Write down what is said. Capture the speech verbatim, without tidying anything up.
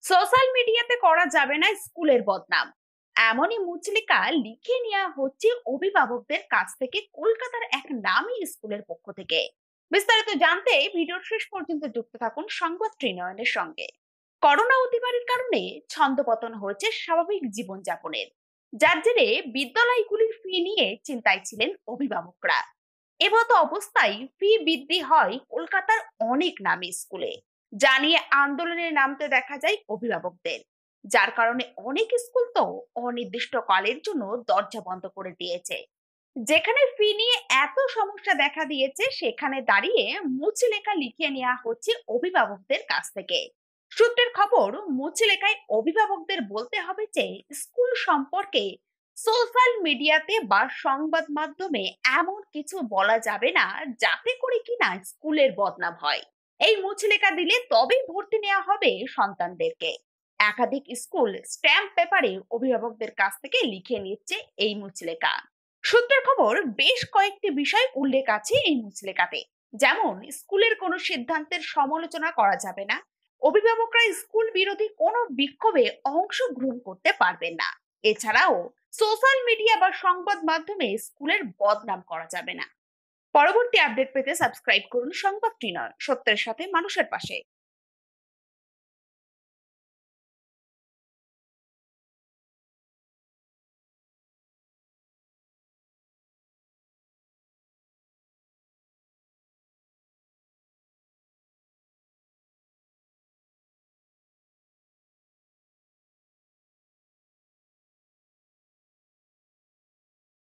Social মিডিয়াতে করা যাবে না স্কুলের বদনাম, এমনই মুচলেকা লিখে নেওয়া হচ্ছে অভিভাবকদের কাছ থেকে কলকাতার এক নামী স্কুলের পক্ষ থেকে। বিস্তারিত জানতে ভিডিওর শেষ পর্যন্ত যুক্ত থাকুন সংবাদ ত্রিনয়নের সঙ্গে। করোনা অতিমারির কারণে ছন্দপতন হয়েছে স্বাভাবিক জীবনযাপনের, যার জেরে বিদ্যালয়গুলির ফি নিয়ে চিন্তায় ছিলেন অভিভাবকরা। এমতো অবস্থায় ফি বৃদ্ধি হয় কলকাতার অনেক নামী স্কুলে, যা নিয়ে আন্দোলনে নামতে দেখা যায় অভিভাবকদের। যার কারণে অনেক স্কুল তো অনির্দিষ্টকালের জন্য দরজা বন্ধ করে দিয়েছে। যেখানে ফি নিয়ে এত সমস্যা দেখা দিয়েছে, সেখানে দাঁড়িয়ে মুচলেখা লিখিয়ে নেওয়া হচ্ছে অভিভাবকদের কাছ থেকে। সূত্রের খবর, মুচলেখায় অভিভাবকদের বলতে হবে যে স্কুল সম্পর্কে সোশ্যাল মিডিয়াতে বা সংবাদ মাধ্যমে এমন কিছু বলা যাবে না যাতে করে কিনা স্কুলের বদনাম হয়। এই মুচলেখা দিলে তবেই ভর্তি নেওয়া হবে সন্তানদেরকে। একাধিক স্কুল স্ট্যাম্প পেপারে অভিভাবকদের কাছ থেকে লিখে নিচ্ছে এই মুচলেখা। সূত্রের খবর, বেশ কয়েকটি বিষয় উল্লেখ আছে এই মুচলেখাতে। যেমন, স্কুলের কোনো সিদ্ধান্তের সমালোচনা করা যাবে না, অভিভাবকরা স্কুল বিরোধী কোনো বিক্ষোভে অংশগ্রহণ করতে পারবেন না। এছাড়াও সোশ্যাল মিডিয়া বা সংবাদ মাধ্যমে স্কুলের বদনাম করা যাবে না। পরবর্তী আপডেট পেতে সাবস্ক্রাইব করুন সংবাদ ত্রিনয়ন, সত্যের সাথে মানুষের পাশে।